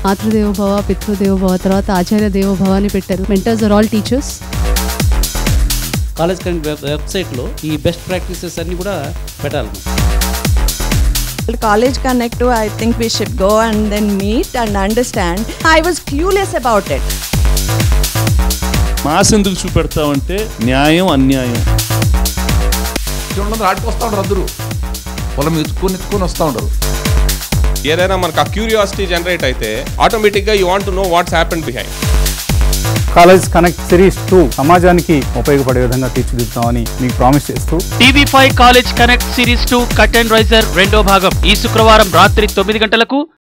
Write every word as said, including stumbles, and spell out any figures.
మాతృదేవోభవ, పితృదేవోభవ, తర్వాత ఆచార్య దేవోభవ అని పెట్టారు. Mentors are all teachers. College connect వెబ్సైట్లో ఈ బెస్ట్ ప్రాక్టీసెస్ అన్ని కూడా పెట్టాలి. College Connect, I think we should go and then meet and understand. I was clueless about it. Mass ఎందుకు చూపెడతామంటే న్యాయం అన్యాయం ఆడికి వస్తూ ఉంటారు, అందరూ పొలం ఎత్తుకొని ఎత్తుకొని వస్తూ ఉంటారు. ఏదైనా మనకు ఆ క్యూరియాసిటీ జనరేట్ అయితే ఆటోమేటిక్గా you want to know what's happened behind. College connect series two సమాజానికి ఉపయోగపడే విధంగా తీర్చిదిద్దామని మీకు ప్రామిస్ చేస్తూ TV five college connect series two curtain raiser రెండో భాగం ఈ శుక్రవారం రాత్రి తొమ్మిది గంటలకు